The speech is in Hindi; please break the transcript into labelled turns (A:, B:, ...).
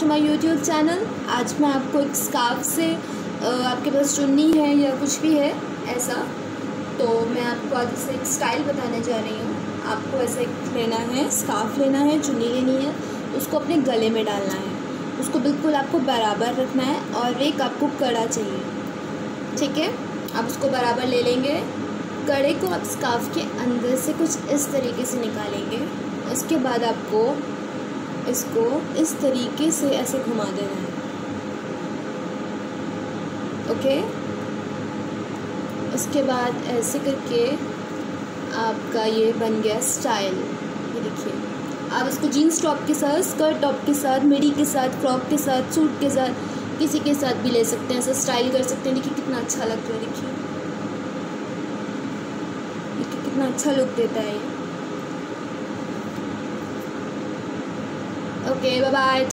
A: My YouTube channel. आज मैं आपको एक स्कार्फ से आपके पास चुन्नी है या कुछ भी है ऐसा, तो मैं आपको आज से एक स्टाइल बताने जा रही हूँ। आपको ऐसा एक लेना है, स्कार्फ लेना है, चुन्नी लेनी है, उसको अपने गले में डालना है, उसको बिल्कुल आपको बराबर रखना है और एक आपको कड़ा चाहिए, ठीक है। आप उसको बराबर ले लेंगे, कड़े को आप स्कार्फ के अंदर से कुछ इस तरीके से निकालेंगे। उसके बाद आपको इसको इस तरीके से ऐसे घुमा देना है, ओके। उसके बाद ऐसे करके आपका ये बन गया स्टाइल। ये देखिए, आप इसको जीन्स टॉप के साथ, स्कर्ट टॉप के साथ, मिडी के साथ, फ्रॉक के साथ, सूट के साथ, किसी के साथ भी ले सकते हैं, ऐसा स्टाइल कर सकते हैं। देखिए कितना अच्छा लगता है, देखिए कितना अच्छा लुक देता है ये। Okay, bye bye.